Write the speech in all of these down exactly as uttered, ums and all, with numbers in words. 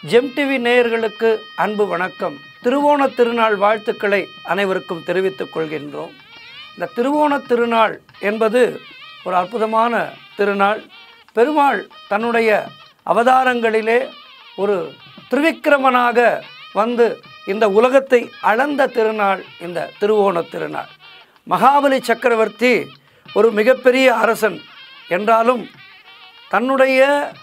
GeM TV நேயர்களுக்கு அன்பு வணக்கம். திருவோண திருநாள் வாழ்த்துக்களை அனைவருக்கும் தெரிவித்துக் கொள்கின்றோம். இந்த திருவோண திருநாள் என்பது ஒரு அற்புதமான திருநாள். பெருமாள் தன்னுடைய அவதாரங்களிலே ஒரு திரிவிக்கிரமனாக வந்து இந்த உலகத்தை அளந்த திருநாள் இந்த திருவோண திருநாள். மகாபலி சக்கரவர்த்தி ஒரு மிகப்பெரிய அரசன் என்றாலும் தன்னுடைய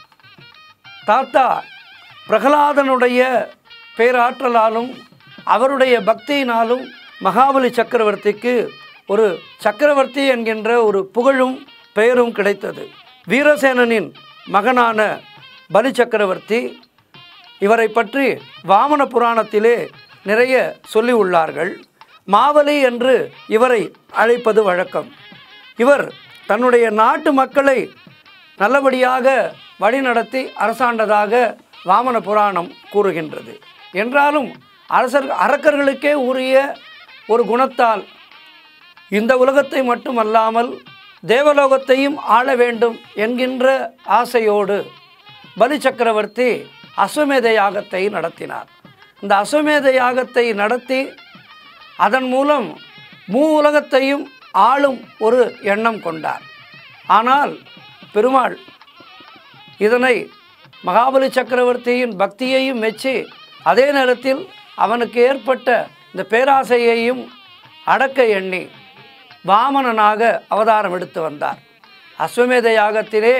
தாத்தா பிரகலாதனுடைய பேராற்றலாலும் அவருடைய பக்தியினாலும் மகாபலி சக்கரவர்த்திக்கு ஒரு சக்கரவர்த்தி என்கின்ற ஒரு புகழும் பெயரும் கிடைத்தது. வீரசேனனின் மகனான பலி சக்கரவர்த்தி, இவரை பற்றி வாமன புராணத்திலே நிறைய சொல்லி உள்ளார்கள். மாவலி என்று இவரை அழைப்பது வழக்கம். இவர் தன்னுடைய நாட்டு மக்களை நல்லபடியாக வழிநடத்தி அரசாண்டதாக வாமன புராணம் கூறுகின்றது. என்றாலும் அரசர் அரக்கர்களுக்கே உரிய ஒரு குணத்தால் இந்த உலகத்தை மட்டுமல்லாமல் தேவலோகத்தையும் ஆள வேண்டும் என்கின்ற ஆசையோடு பலி சக்கரவர்த்தி அஸ்வமேத யாகத்தை நடத்தினார். இந்த அஸ்வமேத யாகத்தை நடத்தி அதன் மூலம் மூ உலகத்தையும் ஆளும் ஒரு எண்ணம் கொண்டார். ஆனால் பெருமாள் இதனை மகாபலி சக்கரவர்த்தியின் பக்தியையும் மெச்சி அதே நேரத்தில் அவனுக்கு ஏற்பட்ட இந்த பேராசையையும் அடக்க எண்ணி வாமனனாக அவதாரம் எடுத்து வந்தார். அஸ்வமேத யாகத்திலே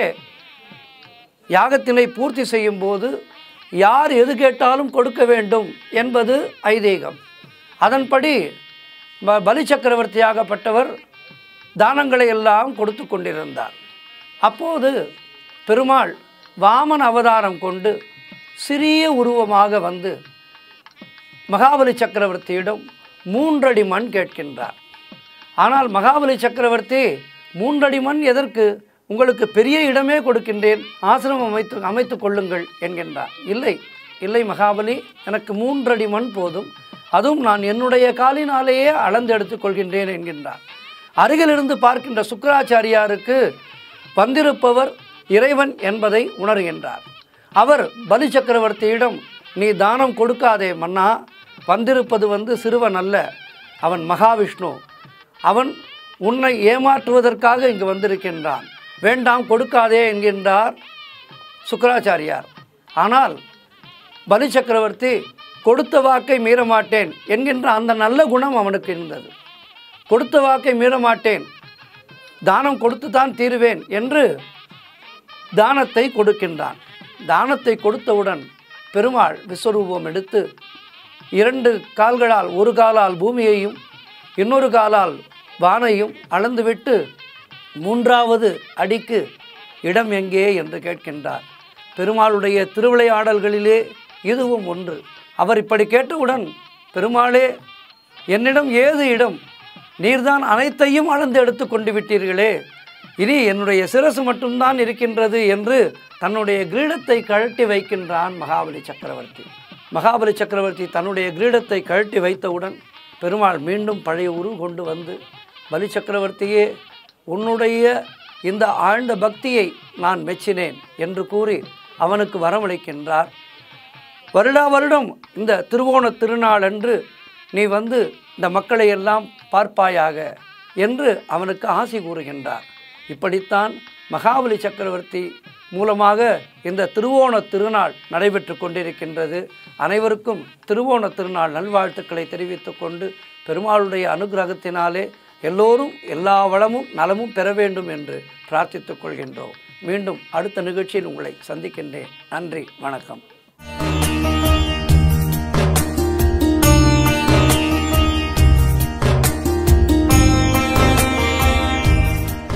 யாகத்தினை பூர்த்தி செய்யும் போது யார் எது கேட்டாலும் கொடுக்க வேண்டும் என்பது ஐதீகம். அதன்படி பலி சக்கரவர்த்தியாகப்பட்டவர் தானங்களை எல்லாம் கொடுத்து கொண்டிருந்தார். அப்போது பெருமாள் வாமன அவதாரம் கொண்டு சிறிய உருவமாக வந்து மகாபலி சக்கரவர்த்தியிடம் மூன்றடி மண் கேட்கின்றார். ஆனால் மகாபலி சக்கரவர்த்தி மூன்றடி மண் எதற்கு, உங்களுக்கு பெரிய இடமே கொடுக்கின்றேன், ஆசிரமம் அமைத்து அமைத்து கொள்ளுங்கள் என்கின்றார். இல்லை இல்லை மகாபலி, எனக்கு மூன்றடி மண் போதும், அதுவும் நான் என்னுடைய காலினாலேயே அளந்து எடுத்துக் கொள்கின்றேன் என்கின்றார். அருகிலிருந்து பார்க்கின்ற சுக்கராச்சாரியாருக்கு வந்திருப்பவர் இறைவன் என்பதை உணர்கின்றார். அவர் பலி சக்கரவர்த்தியிடம், நீ தானம் கொடுக்காதே மன்னா, வந்திருப்பது வந்து சிறுவன் அல்ல, அவன் மகாவிஷ்ணு, அவன் உன்னை ஏமாற்றுவதற்காக இங்கு வந்திருக்கின்றான், வேண்டாம் கொடுக்காதே என்கின்றார் சுக்கராச்சாரியார். ஆனால் பலி சக்கரவர்த்தி கொடுத்த வாக்கை மீறமாட்டேன் என்கின்ற அந்த நல்ல குணம் அவனுக்கு இருந்தது. கொடுத்த வாக்கை மீறமாட்டேன், தானம் கொடுத்து தான் தீருவேன் என்று தானத்தை கொடுக்கின்றான். தானத்தை கொடுத்தவுடன் பெருமாள் விஸ்வரூபம் எடுத்து இரண்டு கால்களால், ஒரு காலால் பூமியையும் இன்னொரு காலால் வானையும் அளந்துவிட்டு மூன்றாவது அடிக்கு இடம் எங்கே என்று கேட்கின்றார். பெருமாளுடைய திருவிளையாடல்களிலே இதுவும் ஒன்று. அவர் இப்படி கேட்டவுடன், பெருமாளே என்னிடம் ஏது இடம், நீர்தான் அனைத்தையும் அளந்து எடுத்து கொண்டு விட்டீர்களே, இனி என்னுடைய சிரசு மட்டும்தான் இருக்கின்றது என்று தன்னுடைய கிரீடத்தை கழட்டி வைக்கின்றான் மகாபலி சக்கரவர்த்தி. மகாபலி சக்கரவர்த்தி தன்னுடைய கிரீடத்தை கழட்டி வைத்தவுடன் பெருமாள் மீண்டும் பழைய உரு கொண்டு வந்து, பலி சக்கரவர்த்தியே, உன்னுடைய இந்த ஆழ்ந்த பக்தியை நான் மெச்சினேன் என்று கூறி அவனுக்கு வரமளிக்கின்றார். வருடா வருடம் இந்த திருவோண திருநாள் அன்று நீ வந்து இந்த மக்களை எல்லாம் பார்ப்பாயாக என்று அவனுக்கு ஆசி கூறுகின்றார். இப்படித்தான் மகாபலி சக்கரவர்த்தி மூலமாக இந்த திருவோண திருநாள் நடைபெற்று கொண்டிருக்கின்றது. அனைவருக்கும் திருவோண திருநாள் நல்வாழ்த்துக்களை தெரிவித்து கொண்டு, பெருமாளுடைய அனுகிரகத்தினாலே எல்லோரும் எல்லா வளமும் நலமும் பெற வேண்டும் என்று பிரார்த்தித்துக் கொள்கின்றோம். மீண்டும் அடுத்த நிகழ்ச்சியில் உங்களை சந்திக்கின்றேன். நன்றி, வணக்கம்.